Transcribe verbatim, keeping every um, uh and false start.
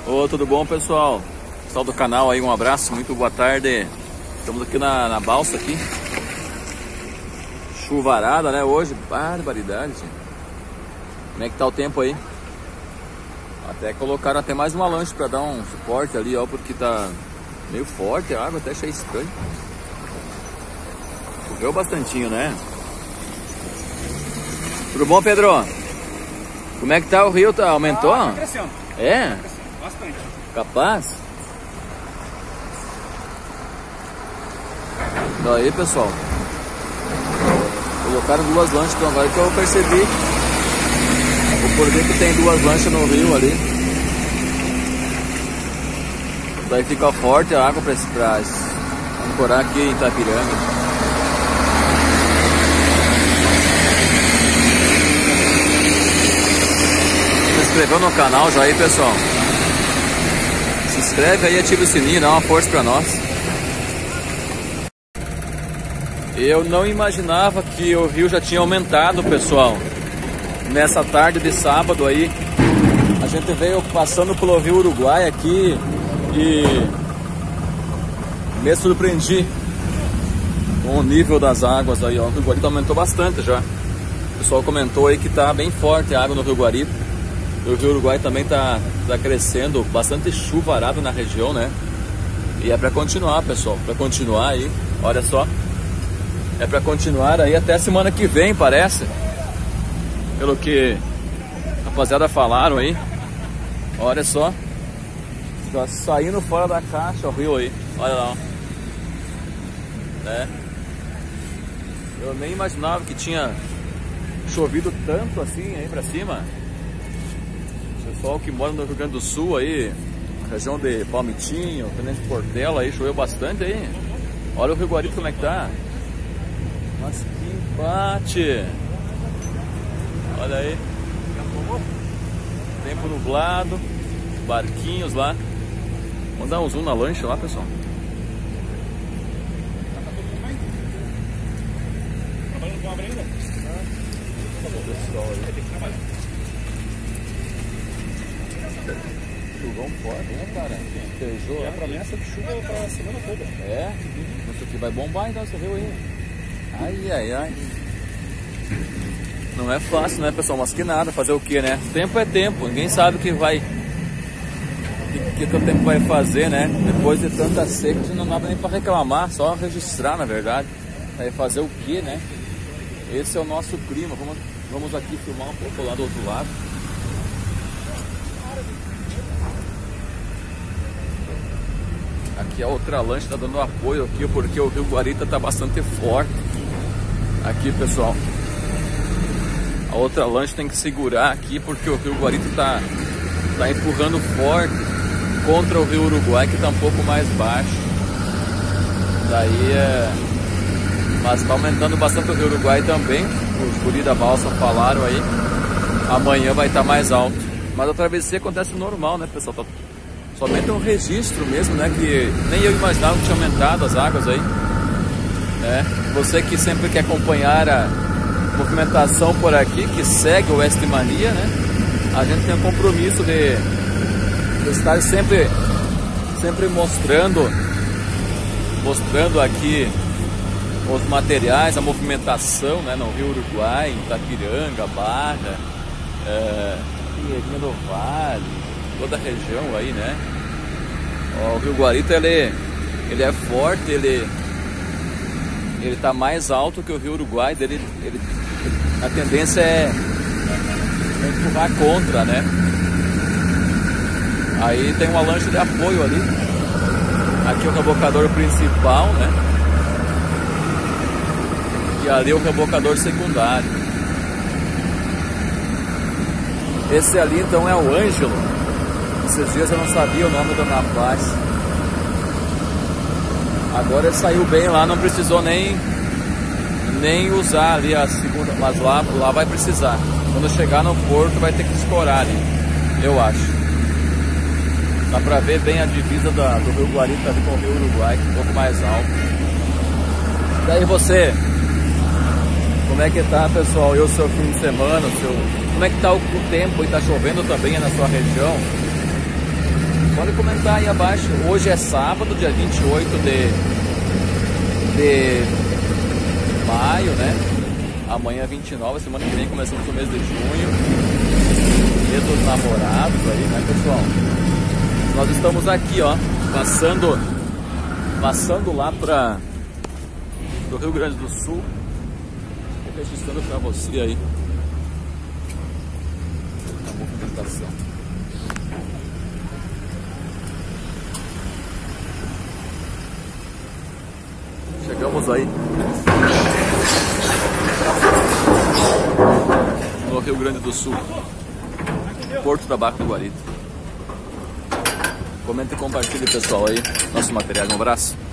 Ô, tudo bom, pessoal? Pessoal do canal aí, um abraço, muito boa tarde. Estamos aqui na, na balsa aqui. Chuvarada, né, hoje? Barbaridade. Como é que tá o tempo aí? Até colocaram até mais uma lancha para dar um suporte ali, ó, porque tá meio forte a água, até achei estranho. Choveu bastantinho, né? Tudo bom, Pedro? Como é que tá o rio? Tá, aumentou? Ah, tá crescendo. É? Tá crescendo bastante. Capaz? Daí, pessoal, colocaram duas lanchas, então agora que eu percebi o porquê que tem duas lanchas no rio ali. Daí fica forte a água para ancorar aqui em Itapiranga. Se inscreveu no canal já aí, pessoal? Se inscreve aí, ativa o sininho, dá uma força para nós. Eu não imaginava que o rio já tinha aumentado, pessoal. Nessa tarde de sábado aí, a gente veio passando pelo rio Uruguai aqui e me surpreendi com o nível das águas aí, ó. O Rio Guarita aumentou bastante já. O pessoal comentou aí que tá bem forte a água no Rio Guarita. O rio Uruguai também tá, tá crescendo, bastante chuvarada na região, né? E é para continuar, pessoal, para continuar aí, olha só. É para continuar aí até semana que vem, parece. Pelo que a rapaziada falaram aí. Olha só. Tá saindo fora da caixa o rio aí. Olha lá, ó. Né? Eu nem imaginava que tinha chovido tanto assim aí pra cima. O pessoal que mora no Rio Grande do Sul aí, região de Palmitinho, Tenente Portela aí, choveu bastante aí. Olha o Rio Guarita como é que tá. Mas que empate! Olha aí. Tempo nublado. Barquinhos lá. Vamos dar um zoom na lancha lá, pessoal. Trabalhando com obra ainda? Pessoal aí. Chuvão forte, né, cara? Beijou. É a promessa de chuva para a semana toda. É? Isso aqui vai bombar então esse rio aí. Ai, ai, ai. Não é fácil, né, pessoal? Mas que nada, fazer o que, né? Tempo é tempo, ninguém sabe o que vai. O que, que o tempo vai fazer, né? Depois de tanta seca, a gente não dá nem para reclamar, só registrar, na verdade. Aí fazer o que, né? Esse é o nosso clima. Vamos, vamos aqui filmar um pouco lá do outro lado. Aqui a outra lancha está dando apoio aqui, porque o Rio Guarita está bastante forte. Aqui, pessoal. A outra lancha tem que segurar aqui, porque o Rio Guarita está tá empurrando forte contra o Rio Uruguai, que está um pouco mais baixo. Daí é... Mas está aumentando bastante o Rio Uruguai também. Os guris da balsa falaram aí. Amanhã vai estar tá mais alto. Mas a travessia acontece normal, né, pessoal? Tá... Somente um registro mesmo, né? Que nem eu imaginava que tinha aumentado as águas aí. Né? Você que sempre quer acompanhar a movimentação por aqui, que segue o West Mania, né? A gente tem o compromisso de, de estar sempre, sempre mostrando, mostrando aqui os materiais, a movimentação, né? No Rio Uruguai, em Itapiranga, Barra, é, Pinheirinho do Vale, toda a região aí, né? Ó, o Rio Guarita, ele, ele é forte, ele ele tá mais alto que o Rio Uruguai, dele, ele, a tendência é empurrar contra, né? Aí tem uma lancha de apoio ali. Aqui é o rebocador principal, né? E ali é o rebocador secundário. Esse ali então é o Ângelo. Esses dias eu não sabia o nome do rapaz. Agora ele saiu bem lá, não precisou nem nem usar ali a segunda, mas lá, lá vai precisar. Quando chegar no porto vai ter que escorar ali, eu acho. Dá pra ver bem a divisa da, do Rio Guarita ali com o Rio Uruguai, um pouco mais alto. Daí você, como é que tá, pessoal? E o seu fim de semana, o seu... como é que tá o, o tempo? E tá chovendo também na sua região? Pode comentar aí abaixo. Hoje é sábado, dia vinte e oito de, de maio, né? Amanhã é vinte e nove, semana que vem começamos o mês de junho. Dia dos namorados aí, né, pessoal? Nós estamos aqui, ó, passando, passando lá para o Rio Grande do Sul. Estou registrando para você aí a movimentação. Chegamos aí no Rio Grande do Sul, Porto da Barra do Guarita. Comenta e compartilhe, pessoal, aí nosso material. Um abraço.